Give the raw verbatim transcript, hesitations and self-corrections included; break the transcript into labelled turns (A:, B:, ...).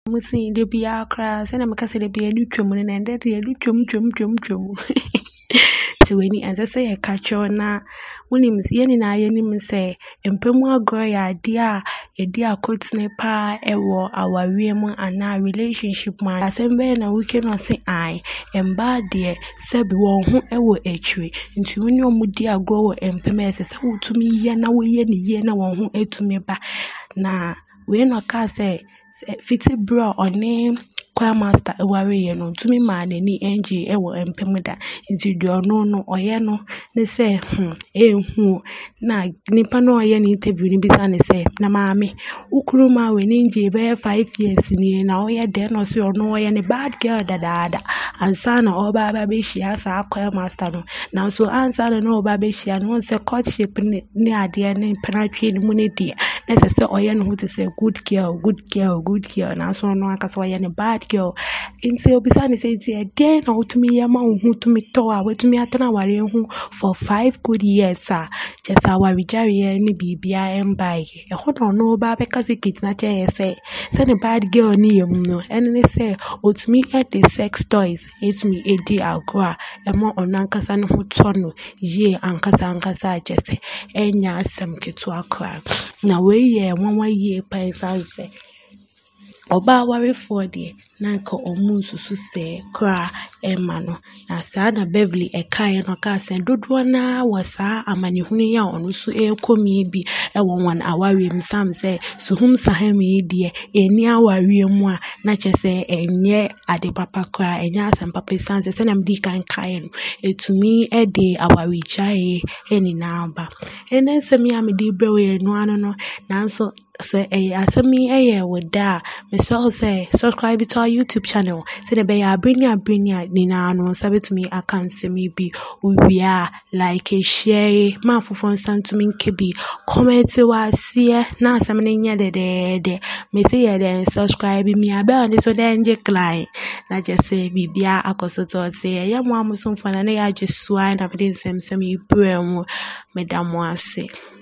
A: musi de bia kra se na meka se de bia du twam ne na de de du twam twam twam twam se weni anza se ye kacho na woni msi ye na ye ni mse empemu agro ya dia ye dia kotne pa ewo awawie mu ana relationship man asembe na wike no se ai emba de se bi won ho ewo etwe nti woni omudi agro wo empeme se se wotumi ye na wo ye ni ye na won ho etumi ba na we no ka se fiti bro oni kwa master eware ye no tumi ma na ni enji ewo empemda nti do no no oye no ne se hm ehu na nipa no oye ni interview ni bisa ne se na maame ukuru ma we ni nji be five years ni na oye de no se ono oye ne bad girl dadada ansa na oba ba be hia sa kwa master no na so ansa na oba be hia no se courtship ni ni ade ne penatwe ni mu ne dia na se se oye no to say good girl good girl good girl na so no aka so oye ne bad girl inse obisa ne say tie de na utumi ya ma hu tumi to a wetumi atana ware hu for five good years ah just our jare ni bibia embai e ho no no ba be kasikit na che say say the bad girl ni yem no and ne say otumi at the sex toys etumi edi agwa e mo onankasa ne ho to no ye ankasa ankasa just enya asem ketu akwa na we ye nwanwa ye pa isanse oba ware for de na nka omu susu se kra ema no na saa na Beverly ekae no ka se dodo na wasa amanihunu ya onu so ekomi bi e won wan aware msam se suhum sahemi die eni aware mu a na chese enye ade papa kra enya asem papa sanse se na mdi kan kae no etumi e de aware chai eni na aba enen se mi amedi brewe no ano no nanso say eh asemi eh woda me so say subscribe to our YouTube channel say the be bring ya bring ya ni na no sabe to me account se me bi we are like share ma fofon san to me kebi comment wa see na asem ne nya de de de me say ya den subscribe me aba on so den je client na just say bibia akoso to say ya mo amuso fana na ya je swa na be nsem sem ibrem me da mo ase.